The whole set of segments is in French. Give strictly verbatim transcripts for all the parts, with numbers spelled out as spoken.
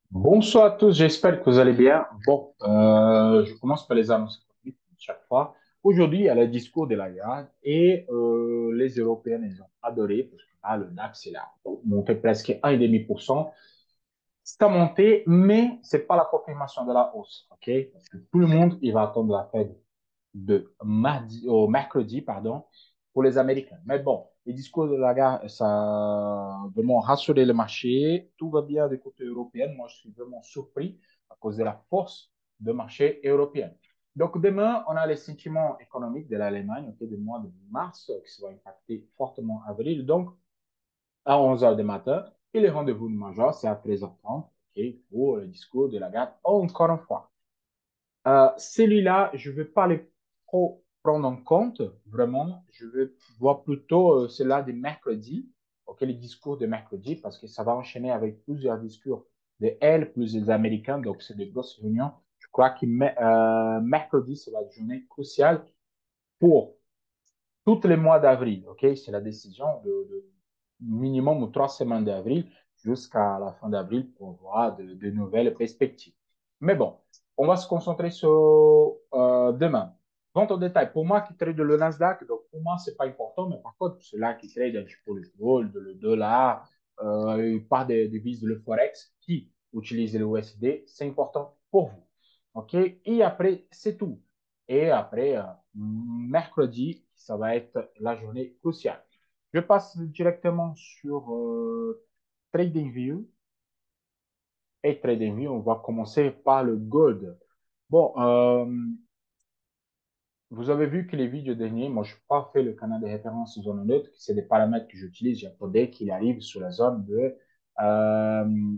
Bonsoir à tous, j'espère que vous allez bien. Bon, euh, je commence par les annonces économiques, comme chaque fois. Aujourd'hui, il y a le discours de la Lagarde et euh, les Européens, ils ont adoré parce que là, le DAX, il a monté presque un virgule cinq pour cent. C'est à monter, mais c'est pas la confirmation de la hausse, ok? Parce que tout le monde, il va attendre la Fed de mardi, au mercredi, pardon, pour les Américains. Mais bon, les discours de Lagarde, ça a vraiment rassuré le marché. Tout va bien du côté européen. Moi, je suis vraiment surpris à cause de la force du marché européen. Donc, demain, on a les sentiments économiques de l'Allemagne, okay, du mois de mars, qui va impacter fortement avril. Donc, à onze heures du matin, et le rendez-vous de major, c'est à treize heures trente, okay, pour le discours de Lagarde, encore une fois. Euh, celui-là, je ne vais pas les trop prendre en compte, vraiment. Je vais voir plutôt euh, cela de mercredi, ok, les discours de mercredi, parce que ça va enchaîner avec plusieurs discours de elle, plus des Américains, donc c'est des grosses réunions. Je crois que euh, mercredi, c'est la journée cruciale pour tous les mois d'avril, ok? C'est la décision de, de minimum trois semaines d'avril jusqu'à la fin d'avril pour voir de, de nouvelles perspectives. Mais bon, on va se concentrer sur euh, demain. Vente au détail. Pour moi qui trade le Nasdaq, donc pour moi, c'est pas important, mais par contre, ceux-là qui trade un petit peu le gold, le dollar, euh, pas des devises de le Forex, qui utilisent le U S D, c'est important pour vous. OK? Et après, c'est tout. Et après, euh, mercredi, ça va être la journée cruciale. Je passe directement sur euh, TradingView. Et TradingView, on va commencer par le gold. Bon, euh, vous avez vu que les vidéos derniers, moi, je n'ai pas fait le canal de référence zone neutre, c'est des paramètres que j'utilise. J'attendais qu'il arrive sur la zone de, euh,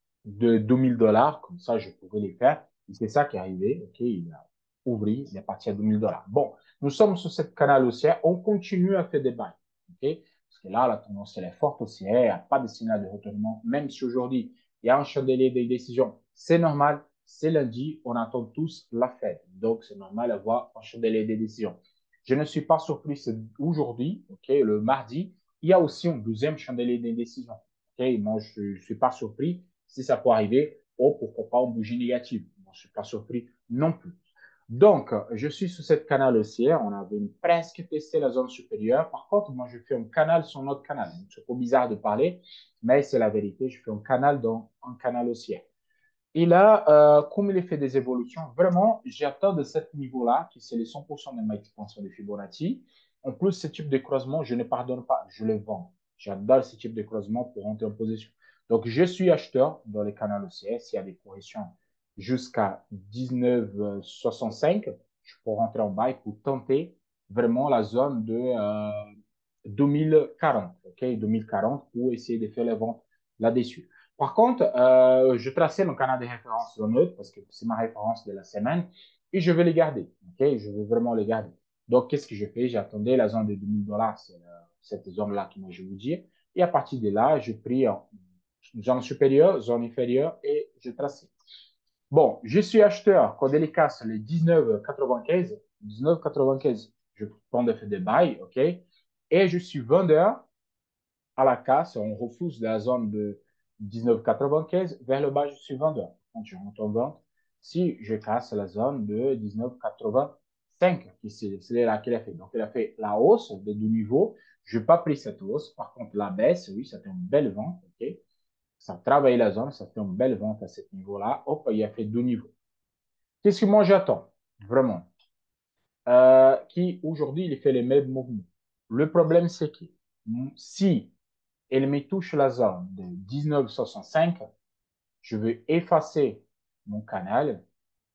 de deux mille dollars. Comme ça, je pouvais les faire. Et c'est ça qui est arrivé. OK, il a ouvert, il est parti à deux mille dollars. Bon, nous sommes sur ce canal haussier. On continue à faire des bails. OK, parce que là, la tendance, elle est forte haussière. Il n'y a pas de signal de retournement. Même si aujourd'hui, il y a un chandelier des décisions, c'est normal. C'est lundi, on attend tous la fête. Donc, c'est normal d'avoir un chandelier des décisions. Je ne suis pas surpris aujourd'hui, OK, le mardi, il y a aussi un deuxième chandelier des décisions. OK, moi, je ne suis pas surpris si ça peut arriver, ou pourquoi pas en bougie négative. Moi, je ne suis pas surpris non plus. Donc, je suis sur cette canal haussière. On avait presque testé la zone supérieure. Par contre, moi, je fais un canal sur notre canal. C'est un peu bizarre de parler, mais c'est la vérité. Je fais un canal dans un canal haussier. Et là, euh, comme il fait des évolutions, vraiment, j'attends de ce niveau-là, qui c'est les cent pour cent de ma expansion de Fibonacci. En plus, ce type de croisement, je ne pardonne pas, je le vends. J'adore ce type de croisement pour rentrer en position. Donc, je suis acheteur dans les canaux O C S. S'il y a des corrections jusqu'à dix-neuf virgule soixante-cinq, je peux rentrer en bail pour tenter vraiment la zone de euh, deux mille quarante, ok, deux mille quarante pour essayer de faire les ventes là-dessus. Par contre, euh, je traçais mon canal de référence sur neutre parce que c'est ma référence de la semaine et je vais les garder. Ok, je veux vraiment les garder. Donc, qu'est-ce que je fais? J'attendais la zone de deux mille dollars, c'est cette zone-là que moi je vous dis. Et à partir de là, je pris en zone supérieure, zone inférieure et je traçais. Bon, je suis acheteur. Quand délicat, c'est les dix-neuf quatre-vingt-quinze. dix-neuf quatre-vingt-quinze, je prends des, des bails, ok? Et je suis vendeur à la casse, on refuse la zone de dix-neuf quatre-vingt-quinze, vers le bas, je suis vendeur. Quand je rentre en vente, si je casse la zone de dix-neuf quatre-vingt-cinq, qui c'est là qu'il a fait. Donc, il a fait la hausse de deux niveaux. Je n'ai pas pris cette hausse. Par contre, la baisse, oui, ça fait une belle vente. Ok, ça travaille la zone, ça fait une belle vente à ce niveau-là. Hop, il a fait deux niveaux. Qu'est-ce que moi j'attends? Vraiment. Euh, qui aujourd'hui, il fait les mêmes mouvements. Le problème, c'est que si elle me touche la zone de dix-neuf soixante-cinq, je vais effacer mon canal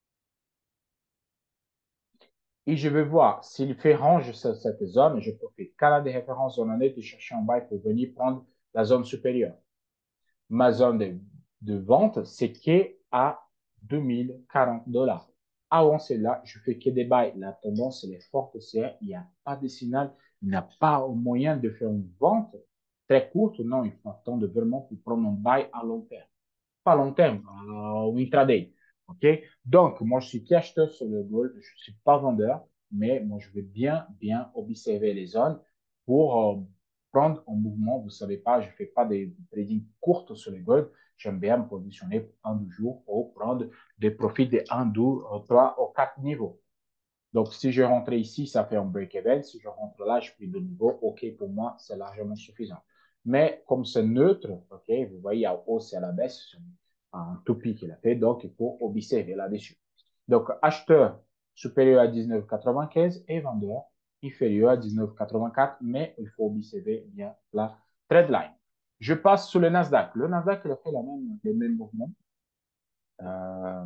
et je vais voir s'il fait range sur cette zone. Je peux faire canal de référence zone honnête et chercher en bas pour venir prendre la zone supérieure. Ma zone de, de vente, c'est qui à deux mille quarante dollars. Avant cela, je fais que des bails. La tendance, elle est forte aussi. Il n'y a pas de signal. Il n'y a pas moyen de faire une vente très courte. Non, il faut attendre vraiment pour prendre un bail à long terme. Pas long terme, euh, intraday. OK? Donc, moi, je suis qu'acheteur sur le gold. Je ne suis pas vendeur, mais moi, je vais bien, bien observer les zones pour euh, prendre en mouvement. Vous ne savez pas, je ne fais pas des trading courtes sur les gold. J'aime bien me positionner pour un, deux jours pour prendre des profits de un, deux, trois ou quatre niveaux. Donc, si je rentre ici, ça fait un break-even. Si je rentre là, je pris deux niveaux. OK, pour moi, c'est largement suffisant. Mais comme c'est neutre, OK, vous voyez, à hausse et à la baisse, c'est un toupie qu'il a fait. Donc, il faut observer là-dessus. Donc, acheteur supérieur à dix-neuf virgule quatre-vingt-quinze et vendeur inférieur à dix-neuf virgule quatre-vingt-quatre, mais il faut observer bien la trade line. Je passe sur le Nasdaq. Le Nasdaq, il a fait la même, les mêmes mouvements. Euh,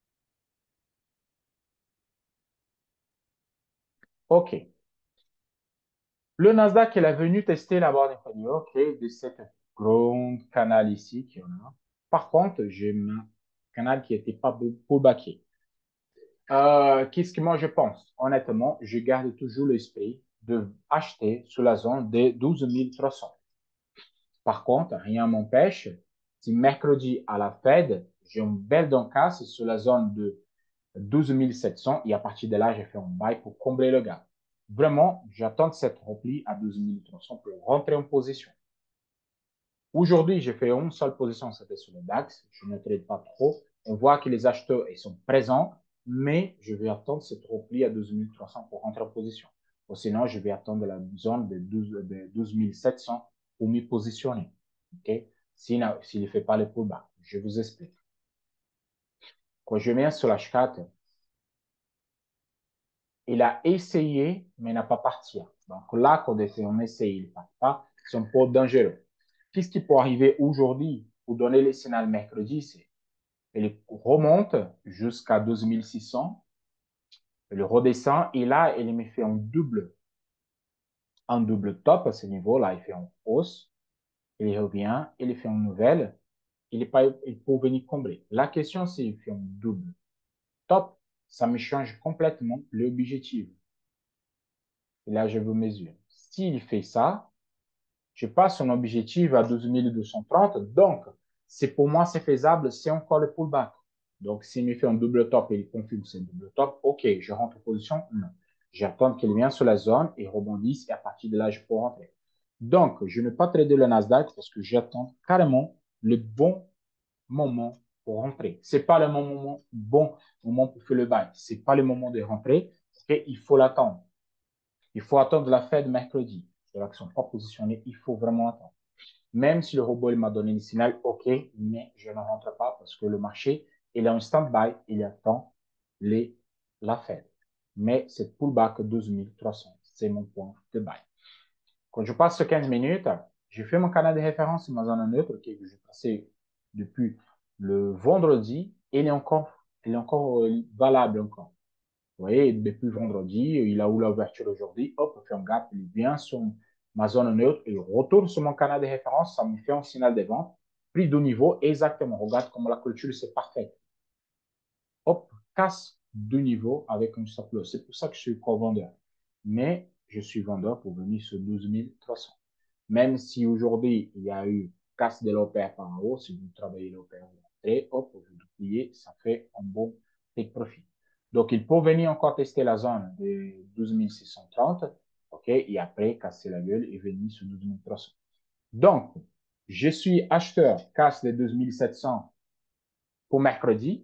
OK. Le Nasdaq, il est venu tester la barre inférieure, OK, de cette grande canal ici qu'il y en a. Par contre, j'ai un canal qui n'était pas pullbacké. Euh, Qu'est-ce que moi je pense? Honnêtement, je garde toujours l'esprit de acheter sur la zone des douze mille trois cents. Par contre, rien m'empêche, si mercredi à la Fed, j'ai une belle casse sur la zone de douze mille sept cents et à partir de là, j'ai fait un buy pour combler le gap. Vraiment, j'attends cette repli à douze mille trois cents pour rentrer en position. Aujourd'hui, j'ai fait une seule position, c'était sur le DAX. Je ne trade pas trop. On voit que les acheteurs ils sont présents, mais je vais attendre cette repli à douze mille trois cents pour rentrer en position. Ou sinon, je vais attendre la zone de douze mille sept cents pour m'y positionner. OK? S'il ne fait pas le pullback, je vous explique. Quand je viens sur l'H quatre, il a essayé, mais n'a pas parti. Donc là, quand on essaye, il ne part pas. C'est un peu dangereux. Qu'est-ce qui peut arriver aujourd'hui pour donner les signaux mercredi? C'est il remonte jusqu'à douze mille six cents, il redescend et là, il me fait un double, un double top à ce niveau-là. Il fait une hausse, il revient, il fait une nouvelle, il, est pas, il peut venir combler. La question, c'est il fait un double top, ça me change complètement l'objectif. Et là, je vous mesure. S'il fait ça, je passe son objectif à douze mille deux cent trente. Donc, c'est pour moi, c'est faisable, c'est encore le pullback. Donc, s'il me fait un double top et il confirme c'est un double top, OK, je rentre en position? Non. J'attends qu'il vienne sur la zone et rebondisse et à partir de là, je peux rentrer. Donc, je ne vais pas trader le Nasdaq parce que j'attends carrément le bon moment pour rentrer. C'est pas le moment, bon moment pour faire le buy. C'est pas le moment de rentrer. Okay? Il faut l'attendre. Il faut attendre la Fed mercredi. Les actions ne sont pas positionnées. Il faut vraiment attendre. Même si le robot m'a donné le signal, OK, mais je ne rentre pas parce que le marché, il est en stand-by, il attend les, la Fed. Mais cette pullback douze mille trois cents, c'est mon point de buy. Quand je passe quinze minutes, j'ai fait mon canal de référence, ma zone neutre, que j'ai passé depuis le vendredi, et il est encore, il est encore valable encore. Vous voyez, depuis vendredi, il a eu l'ouverture aujourd'hui, hop, il fait un gap, il vient sur ma zone neutre, il retourne sur mon canal de référence, ça me fait un signal de vente, prix de niveau, exactement. Regarde comment la culture, c'est parfait. Hop, casse de niveau avec un stop loss. C'est pour ça que je suis co-vendeur. Mais je suis vendeur pour venir sur douze mille trois cents. Même si aujourd'hui, il y a eu casse de l'opère par en haut, si vous travaillez l'opère, vous rentrez, hop, vous doubliez, ça fait un bon take profit. Donc, il peut venir encore tester la zone de douze mille six cent trente, OK, et après, casser la gueule et venir sur douze mille trois cents. Donc, je suis acheteur, casse de douze mille sept cents pour mercredi,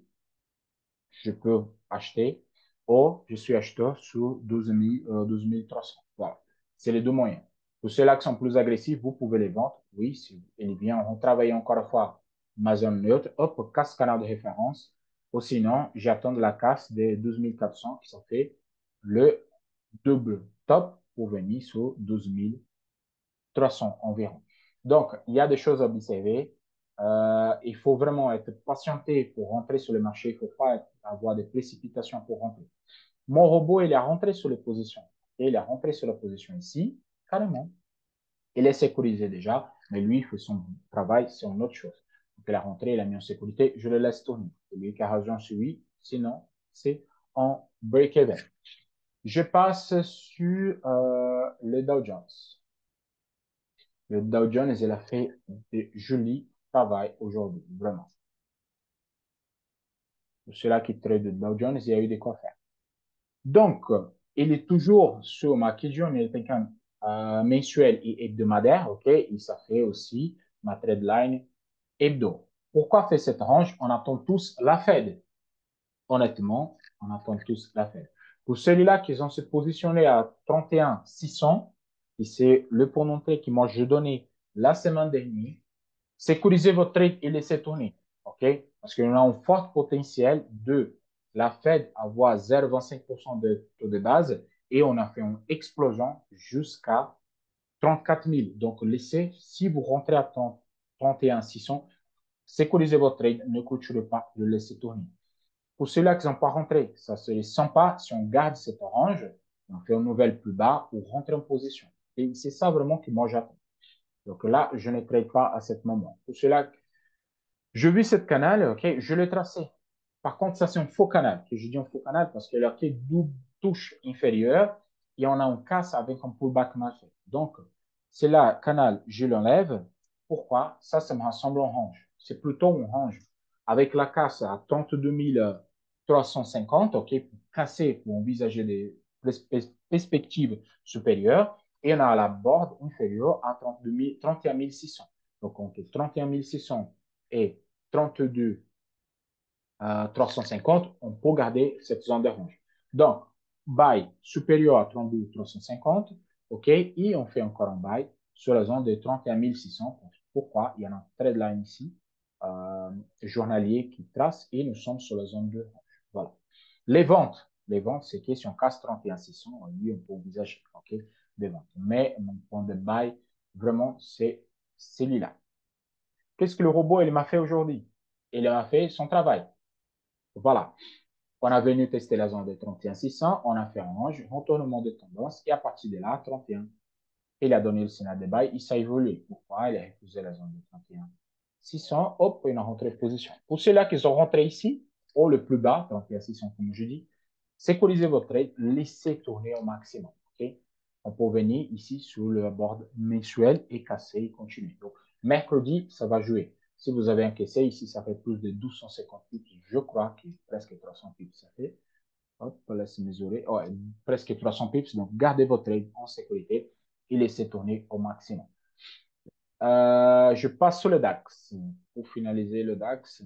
je peux acheter, ou je suis acheteur sur douze mille, euh, douze mille trois cents. Voilà. C'est les deux moyens. Pour ceux-là qui sont plus agressifs, vous pouvez les vendre. Oui, si est bien, on travaille encore une fois ma zone neutre. Hop, casse canal de référence. Ou sinon, j'attends de la casse des douze mille quatre cents qui sont fait le double top pour venir sur douze mille trois cents environ. Donc, il y a des choses à observer. Euh, il faut vraiment être patienté pour rentrer sur le marché. Il ne faut pas avoir des précipitations pour rentrer. Mon robot, il est rentré sur les positions. Et il est rentré sur la position ici, carrément. Il est sécurisé déjà, mais lui, il fait son travail, c'est une autre chose. Donc, il est rentré, il a mis en sécurité, je le laisse tourner. C'est lui qui a raison sur lui, sinon, c'est en break-even. Je passe sur euh, le Dow Jones. Le Dow Jones, il a fait de jolis travail aujourd'hui, vraiment. Pour ceux-là qui traitent le Dow Jones, il y a eu de quoi faire. Donc, il est toujours sur ma question, il est quelqu'un euh, mensuel et hebdomadaire, OK? Et ça fait aussi ma trade line hebdo. Pourquoi faire cette range? On attend tous la Fed. Honnêtement, on attend tous la Fed. Pour celui-là qui ont se positionner à trente et un six cents, et c'est le point d'entrée que moi je donnais la semaine dernière, sécurisez votre trade et laissez tourner. OK? Parce qu'on a un fort potentiel de la Fed avoir zéro virgule vingt-cinq pour cent de taux de base et on a fait une explosion jusqu'à trente-quatre mille. Donc, laissez, si vous rentrez à trente, trente et un six cents, sécurisez votre trade, ne clôturez pas, le laissez tourner. Pour ceux-là qui n'ont pas rentré, ça se sent pas si on garde cette orange, on fait une nouvelle plus bas ou rentrer en position. Et c'est ça vraiment que moi j'attends. Donc là, je ne trade pas à ce moment. Pour ceux-là je vis cette canal, ok, je l'ai tracé. Par contre, ça, c'est un faux canal. Que je dis un faux canal parce qu'il y a marqué double touche inférieure et on a un casse avec un pullback marché. Donc, c'est là, canal, je l'enlève. Pourquoi? Ça, ça me ressemble en range. C'est plutôt un range. Avec la casse à trente-deux mille trois cent cinquante, ok, pour casser, pour envisager des perspectives supérieures. Et on a la board inférieure à trente-deux mille, trente et un mille six cents. Donc, on fait trente et un mille six cents et trente-deux à trois cent cinquante, on peut garder cette zone de range. Donc, buy supérieur à trente-deux trois cent cinquante, OK, et on fait encore un buy sur la zone de trente et un mille six cents. Pourquoi? Il y a un trade line ici, euh, journalier qui trace et nous sommes sur la zone de range. Voilà. Les ventes, les ventes, c'est que si on casse trente et un six cents, lui, on peut envisager, OK, des ventes. Mais mon point de buy, vraiment, c'est celui-là. Qu'est-ce que le robot il m'a fait aujourd'hui? Il m'a fait son travail. Voilà. On a venu tester la zone de trente et un six cents, on a fait un range, retournement de tendance, et à partir de là, trente et un. Il a donné le signal de buy, il s'est évolué. Pourquoi? Il a refusé la zone de trente et un six cents, hop, il a rentré en position. Pour ceux-là qui sont rentrés ici, au le plus bas, trente et un six cents, comme je dis, sécurisez votre trade, laissez tourner au maximum. Okay? On peut venir ici sur le board mensuel et casser et continuer. Donc, mercredi, ça va jouer. Si vous avez encaissé, ici, ça fait plus de mille deux cent cinquante pips. Je crois que presque trois cents pips, ça fait. Hop, laisse mesurer. Ouais, presque trois cents pips. Donc, gardez votre trade en sécurité et laissez tourner au maximum. Euh, je passe sur le DAX. Pour finaliser le DAX.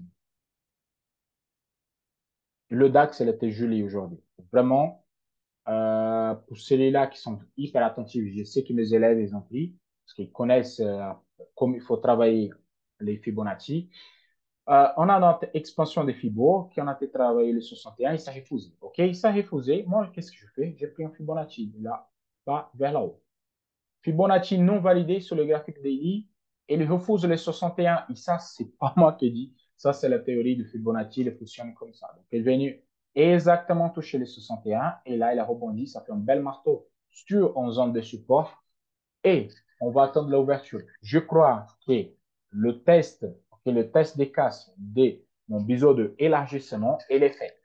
Le DAX, elle était jolie aujourd'hui. Vraiment, Euh, pour ceux-là qui sont hyper attentifs, je sais que mes élèves, ils ont pris, parce qu'ils connaissent euh, comme il faut travailler les Fibonacci. Euh, on a notre expansion des Fibo, qui on a été travailler le soixante et un, il s'est refusé. OK, il s'est refusé. Moi, qu'est-ce que je fais? J'ai pris un Fibonacci, là, pas vers là-haut. Fibonacci non validé sur le graphique daily, et il refuse les soixante et un. Et ça, c'est pas moi qui dis. Ça, c'est la théorie de Fibonacci, il fonctionne comme ça. Donc, il est venu exactement toucher les soixante et un, et là, il a rebondi, ça fait un bel marteau sur une zone de support, et on va attendre l'ouverture. Je crois que le test, que le test des casses de mon biseau de élargissement, il est fait.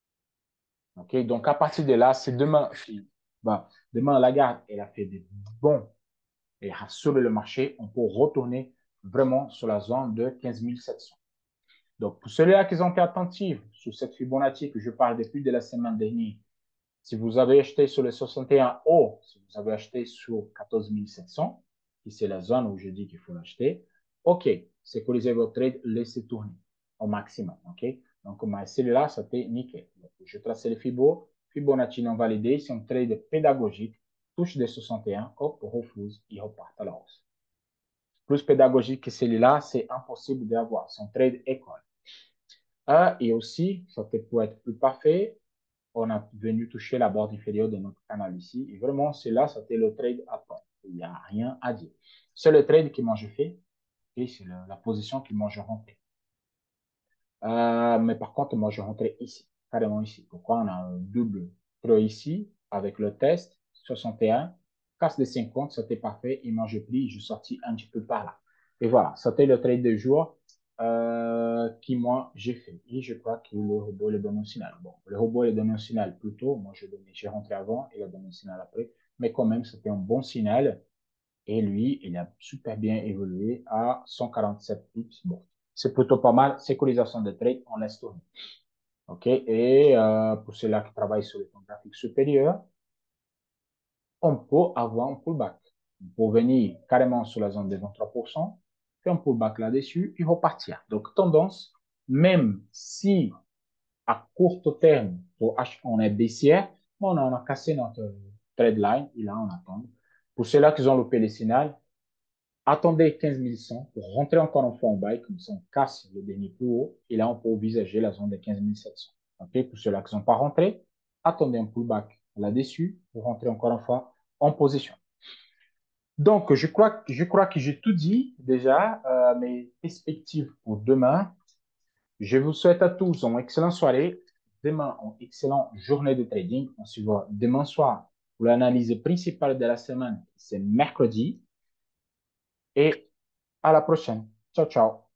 OK, donc à partir de là, c'est demain. Bah, demain, la garde, elle a fait des bons et rassurer le marché, on peut retourner vraiment sur la zone de quinze mille sept cents. Donc, pour ceux-là qui ont été attentifs sur cette Fibonacci que je parle depuis de la semaine dernière, si vous avez acheté sur le soixante et un haut, si vous avez acheté sur quatorze mille sept cents, qui c'est la zone où je dis qu'il faut l'acheter, OK, sécurisez votre trade, laissez tourner au maximum. OK? Donc, celui-là, c'était nickel. Donc, je trace le Fibo, Fibonacci non validé, c'est un trade pédagogique, touche des soixante et un, hop, refuse, il repart à la hausse. Plus pédagogique que celui-là, c'est impossible d'avoir. C'est un trade école. Euh, et aussi, ça peut être plus parfait, on a venu toucher la bord inférieure de notre canal ici. Et vraiment, c'est là, c'était le trade à prendre. Il n'y a rien à dire. C'est le trade que moi je fais et c'est la position que moi je rentrais. Euh, mais par contre, moi je rentrais ici, carrément ici. Pourquoi on a un double creux ici avec le test soixante et un, casse de cinquante, c'était parfait. Et moi je pris, je sortis un petit peu par là. Et voilà, c'était le trade de jour euh, qui moi j'ai fait. Et je crois que le robot le donne un signal. Bon, le robot il donne un signal plus tôt. Moi je j'ai rentré avant, il a donné un signal après. Mais quand même, c'était un bon signal. Et lui, il a super bien évolué à cent quarante-sept pips. Bon, c'est plutôt pas mal. Sécurisation de trade, on laisse tourner. OK? Et euh, pour ceux-là qui travaillent sur les temps graphiques supérieurs, on peut avoir un pullback. pour venir carrément sur la zone des vingt-trois pour cent, fait un pullback là-dessus, il repartir. Donc, tendance, même si à court terme, pour H, on est baissière, bon, on a cassé notre trade line, et là, on attend. Pour ceux-là qui ont loupé les signaux, attendez quinze mille cent pour rentrer encore une fois en buy, comme ça, on casse le dernier plus haut, et là, on peut envisager la zone des quinze mille sept cents. OK? Pour ceux-là qui ne sont pas rentrés, attendez un pullback là-dessus pour rentrer encore une fois en position. Donc, je crois, je crois que j'ai tout dit déjà, euh, mes perspectives pour demain. Je vous souhaite à tous une excellente soirée. Demain, une excellente journée de trading. On se voit demain soir pour l'analyse principale de la semaine. C'est mercredi. Et à la prochaine. Ciao, ciao.